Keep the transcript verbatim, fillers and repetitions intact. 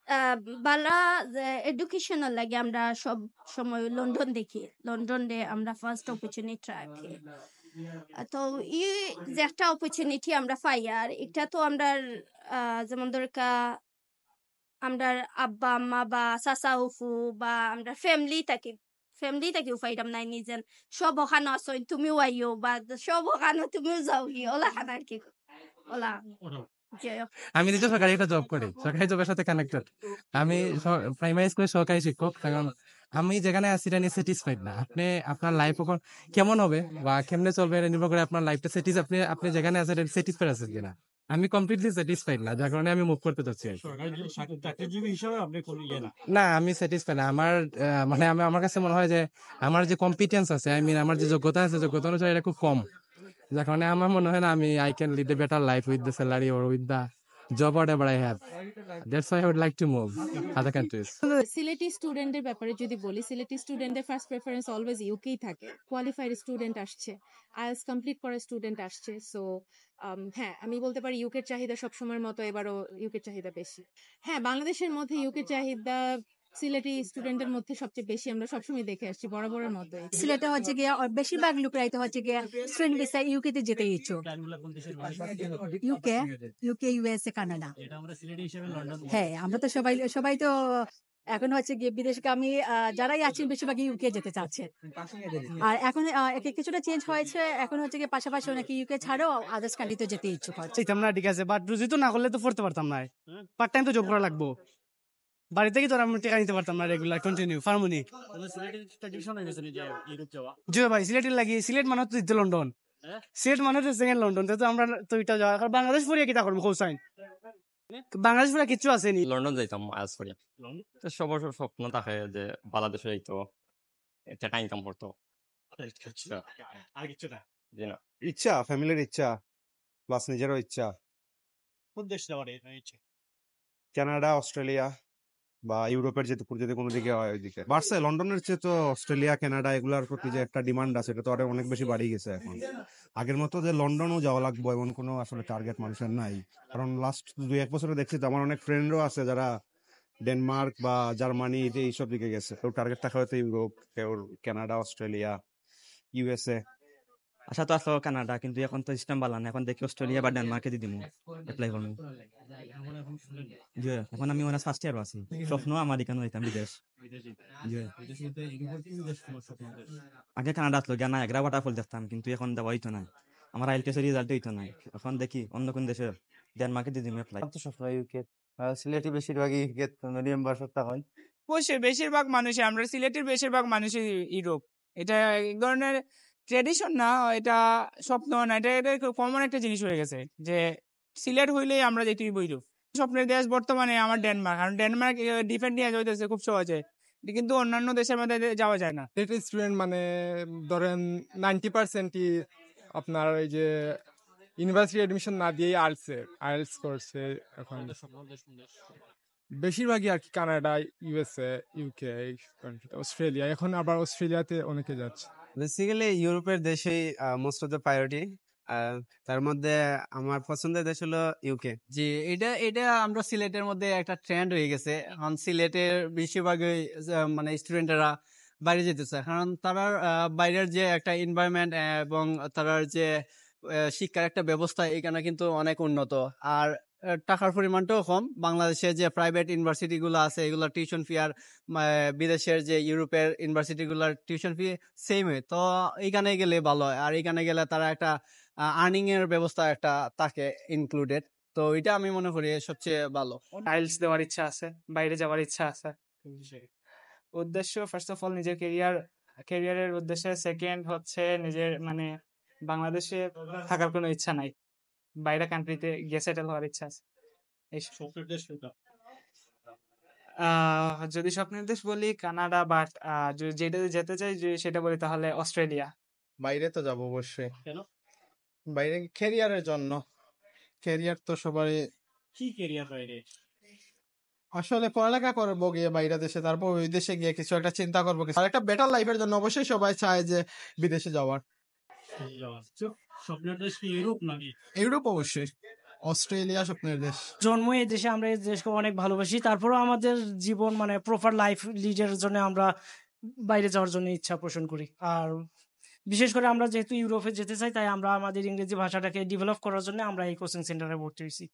আহ, বালা educational লাগে আমরা সব সময় লন্ডন দেখি, লন্ডনে আমরা ফার্স্ট অপরচুনিটি রাখি। আহ, তো ই যে একটা অপরচুনিটি আমরা পাই, আর এটা তো আমরা আহ, যেমন দরকার আমরা আব্বা আম্মা বা চাচা ফুফু বা আমরা ফ্যামিলি থাকি, ফ্যামিলি থাকি উপাইতাম নাই নিজের সব ওখানে আসো তুমিও আইও বা সব ওখানে তুমিও যাও কি ওলা খান আর কি ওলা জয় হোক। আমি নিজে সরকারি একটা জব করি, সরকারি জবের সাথে কানেক্টেড। আমি প্রাইমারি স্কুলের সরকারি শিক্ষক, কারণ আমি যেখানে আছি এটা নিয়ে স্যাটিসফাইড না। আপনি আপনার লাইফ এখন কেমন হবে বা কেমনে চলবে এটা নির্ভর করে আপনার লাইফটা স্যাটিস আপনি আপনি যেখানে আছেন এটা স্যাটিসফাইড আছেন কিনা। আমি কমপ্লিটলি স্যাটিসফাইড না, যার কারণে আমি মুভ করতে চাচ্ছি আর কি। চাকরিজীবী হিসাবে আপনি কোনো ইয়ে না। না, আমি স্যাটিসফাইড না। আমার আহ, মানে আমি আমার কাছে মনে হয় যে আমার যে কম্পিটেন্স আছে, আই মিন আমার যে যোগ্যতা আছে, যোগ্যতা অনুযায়ী এটা খুব কম, যার কারণে আমার মনে হয় না আমি I can lead a better life with the salary or with the job whatever I have. That's why I would like to move other countries. Sylheti স্টুডেন্টের ব্যাপারে যদি বলি, সিলেটি স্টুডেন্টের ফার্স্ট প্রেফারেন্স অলওয়েজ ইউকেই থাকে। কোয়ালিফাইড স্টুডেন্ট আসছে, আইএলটিএস কমপ্লিট করা student আসছে। সো হ্যাঁ, আমি বলতে পারি ইউকের চাহিদা সবসময়ের মতো এবারও ইউকের চাহিদা বেশি। হ্যাঁ, বাংলাদেশের মধ্যে ইউকের চাহিদা সিলেটি স্টুডেন্টের মধ্যে সবচেয়ে বেশি আমরা সবসময় দেখে আসছি বরাবরের মতো। সিলেটে হচ্ছে গিয়ে বেশিরভাগ লোকরাই তো হচ্ছে গিয়ে স্টুডেন্ট ভিসা ইউকে তে যেতে ইচ্ছুক। UK UK USA Canada. হ্যাঁ, আমরা তো সবাই সবাই তো এখন হচ্ছে গিয়ে বিদেশগামী যারাই আছেন বেশিরভাগ ইউকে যেতে চাচ্ছে। আর এখন কিছুটা চেঞ্জ হয়েছে, এখন হচ্ছে গিয়ে পাশাপাশি অনেকে ইউকে ছাড়াও আদার্স কান্ট্রিতে যেতে ইচ্ছুক হচ্ছে। না ঠিক আছে, বাট রুজি তো না করলে তো পড়তে পারতাম না। পার্ট টাইম তো জব করা লাগবো। বাড়ি থেকে তো আমি টাকা নিতে পারতাম না রেগুলার কন্টিনিউ ফার্মনি। জি ভাই, সিলেটের লাগি সিলেট মানে তো লন্ডন, সিলেট মানে তো সেকেন্ড লন্ডন। তো আমরা তো এটা যাওয়া বাংলাদেশ পড়িয়া কিতা করবো হোসাইন, বাংলাদেশ পড়া কিছু আসেনি। লন্ডন যাইতাম আজ পড়িয়া, সবার স্বপ্ন থাকে যে বাংলাদেশে যাইতো, টাকা ইনকাম করতো। আর কিছু না, জি না, ইচ্ছা ফ্যামিলির ইচ্ছা প্লাস নিজেরও ইচ্ছা। কোন দেশ যাওয়ার ইচ্ছে? কানাডা, অস্ট্রেলিয়া বা ইউরোপের যেতে যদি কোনো দিকে হয় ওইদিকে বাড়ছে। লন্ডনের চেয়ে তো অস্ট্রেলিয়া কানাডা এগুলার প্রতি যে একটা ডিমান্ড আছে এটা তো আরো অনেক বেশি বাড়িয়ে গেছে এখন। আগের মতো যে লন্ডনও যাওয়া লাগবে এমন কোনো আসলে টার্গেট মানুষের নাই, কারণ লাস্ট দুই এক বছরে দেখছি তো আমার অনেক ফ্রেন্ডও আছে যারা ডেনমার্ক বা জার্মানি এইসব দিকে গেছে। কেউ টার্গেট থাকা হয়তো ইউরোপ, কেউ কানাডা, অস্ট্রেলিয়া, ইউএসএ। আশা তো আসলো কানাডা, কিন্তু এখন তো সিস্টেম বালা না, এখন দেখি অস্ট্রেলিয়া বা ডেনমার্কে দিয়ে দিমু অ্যাপ্লাই করবো। এখন আমি ওনার ফার্স্ট ইয়ার আছি, স্বপ্ন আমার এখানে যাইতাম বিদেশ। আগে কানাডা আসলো গিয়া না এগারো ওয়াটারফল দেখতাম, কিন্তু এখন দেওয়া হইতো না, আমার আইএলটিএস এর রেজাল্ট হইতো না। এখন দেখি অন্য কোন দেশে ডেনমার্কে দিয়ে দিমু অ্যাপ্লাই। তো সবসময় ইউকে, সিলেটি বেশিরভাগই ইউকে মিডিয়াম বা সপ্তাহ হয়। অবশ্যই বেশিরভাগ মানুষই, আমরা সিলেটের বেশিরভাগ মানুষই ইউরোপ। এটা এক ধরনের ট্রেডিশন না, এটা স্বপ্ন না, এটা এটা কমন একটা জিনিস হয়ে গেছে যে সিলেট হইলেই আমরা যেতেই বইরূপ। স্বপ্নের দেশ বর্তমানে আমার ডেনমার্ক, কারণ ডেনমার্ক ডিফেন্ড নিয়ে হইতেছে খুব সহজে, কিন্তু অন্যান্য দেশের মধ্যে যাওয়া যায় না। স্টুডেন্ট মানে ধরেন নাইনটি পার্সেন্টই আপনার এই যে ইউনিভার্সিটি এডমিশন না দিয়ে আর্টস আইএলটিএস করছে এখন বেশিরভাগই আর কি। কানাডা, ইউএসএ, ইউকে, অস্ট্রেলিয়া, এখন আবার অস্ট্রেলিয়াতে অনেকে যাচ্ছে। বেসিক্যালি ইউরোপের দেশেই মোস্ট অফ দ্য প্রায়োরিটি। তার মধ্যে আমার পছন্দের দেশ হলো ইউকে। জি, এটা এটা আমরা সিলেটের মধ্যে একটা ট্রেন্ড হয়ে গেছে। এখন সিলেটের বেশিরভাগই মানে স্টুডেন্টরা বাইরে যেতেছে, কারণ তারা বাইরের যে একটা এনভায়রনমেন্ট এবং তার যে শিক্ষার একটা ব্যবস্থা এখানে কিন্তু অনেক উন্নত, আর টাকার পরিমাণটাও কম। বাংলাদেশের যে প্রাইভেট ইউনিভার্সিটি গুলো আছে এগুলোর টিউশন ফি আর বিদেশের যে ইউরোপের ইউনিভার্সিটি গুলোর টিউশন ফি সেম হয়। তো এইখানে গেলে ভালো হয়, আর এইখানে গেলে তারা একটা আর্নিং এর ব্যবস্থা একটা থাকে ইনক্লুডেড। তো এটা আমি মনে করি সবচেয়ে ভালো। আইএলটিএস দেওয়ার ইচ্ছা আছে, বাইরে যাওয়ার ইচ্ছা আছে। উদ্দেশ্য ফার্স্ট অফ অল নিজের কেরিয়ার, কেরিয়ারের উদ্দেশ্যে। সেকেন্ড হচ্ছে নিজের মানে বাংলাদেশে থাকার কোনো ইচ্ছা নাই, বাইরে কান্ট্রিতে গিয়ে সেটেল হওয়ার ইচ্ছা আছে। যদি স্বপ্নের দেশ বলি কানাডা, বাট যেটা যেতে চাই সেটা বলি তাহলে অস্ট্রেলিয়া। বাইরে তো যাবো অবশ্যই। কেন? বাইরে ক্যারিয়ারের জন্য। ক্যারিয়ার তো সবারই। কি ক্যারিয়ার বাইরে? আসলে পড়ালেখা করবো গিয়ে বাইরে দেশে, তারপর ওই দেশে গিয়ে কিছু একটা চিন্তা করবো, আর একটা বেটার লাইফের জন্য অবশ্যই সবাই চায় যে বিদেশে যাওয়ার। স্বপ্নের দেশ কি ইউরোপ নাকি? ইউরোপ অবশ্যই। অস্ট্রেলিয়া স্বপ্নের দেশ। জন্ম এই দেশে, আমরা এই দেশকে অনেক ভালোবাসি, তারপরেও আমাদের জীবন মানে প্রপার লাইফ লিডের জন্য আমরা বাইরে যাওয়ার জন্য ইচ্ছা পোষণ করি। আর বিশেষ করে আমরা যেহেতু ইউরোপে যেতে চাই, তাই আমরা আমাদের ইংরেজি ভাষাটাকে ডেভেলপ করার জন্য আমরা এই কোচিং সেন্টারে ভর্তি হয়েছি।